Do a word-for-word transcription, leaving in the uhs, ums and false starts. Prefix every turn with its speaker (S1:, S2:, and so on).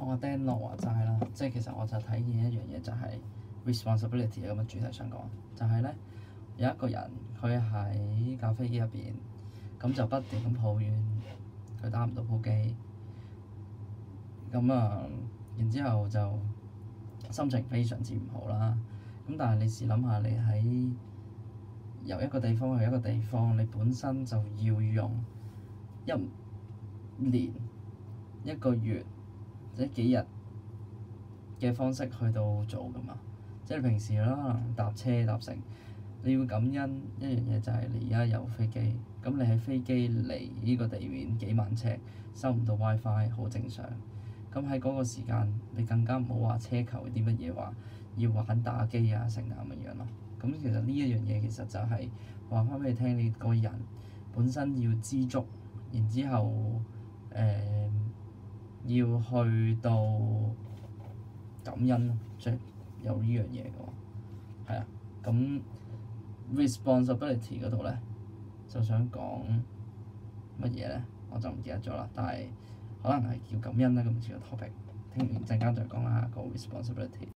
S1: 我阿 Dan 樂話齋啦，即係其實我就睇見一樣嘢就係 responsibility 咁嘅主題想講，就係、是、咧有一個人佢喺架飛機入邊，咁就不斷咁抱怨佢打唔到鋪機，咁啊然之後就心情非常之唔好啦。咁但係你試諗下，你喺由一個地方去一個地方，你本身就要用一年一個月或者幾日嘅方式去到做噶嘛，即係平時啦，可能搭車搭乘，你要感恩一樣嘢就係你而家有飛機，咁你喺飛機離呢個地面幾萬尺，收唔到 WiFi 好正常。咁喺嗰個時間，你更加唔好話奢求啲乜嘢話要玩打機啊成啊咁樣咯。咁其實呢一樣嘢其實就係話翻俾你聽，你個人本身要知足，然之後誒、呃、要去到感恩咯，即係有呢樣嘢嘅喎，係啊。咁 responsibility 嗰度咧，就想講乜嘢咧？我就唔記得咗啦。但係可能係叫感恩啦，今次個 topic。聽完陣間再講下個 responsibility。